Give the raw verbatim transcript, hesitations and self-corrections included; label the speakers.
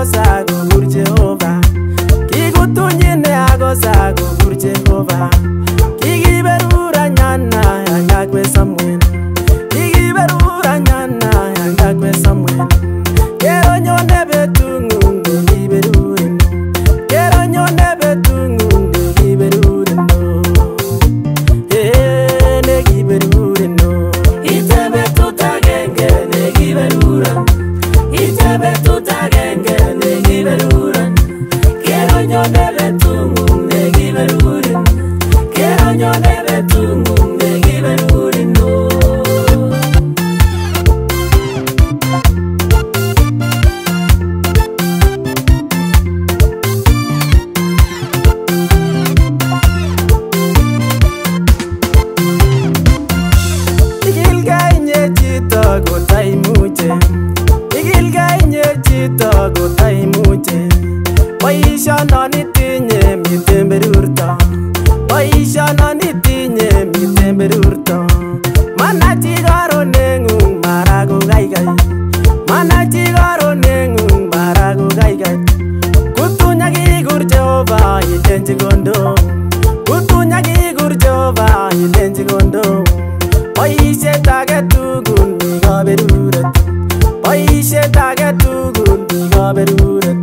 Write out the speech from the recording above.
Speaker 1: agosa kukur Jehova. Kikutunyine agosa kukur Jehova. Kikiberura nyana yangakwe Samuel. Kikiberura nyana yangakwe Samuel. Kero nyone betungu ngiberure no. Kero nyone betungu ngiberure no. Eh ngiberure no. Itebe tutagenge ngiberura. Itebe tutagenge ngiberura. Kero nyone betungu ngiberure. Kero nyone betungu ngiberure no. Baishana nitinye mitemberurta. Baishana nitinye mitemberurta. Manachi garo nengung marago gai gai. Manachi garo nengung marago gai gai. Kutunya gigur Jehova ilenji gondo. Kutunya gigur Jehova ilenji gondo. Baishe tage tugun mi Kaberuret. Baishe tage tugun mi Kaberuret.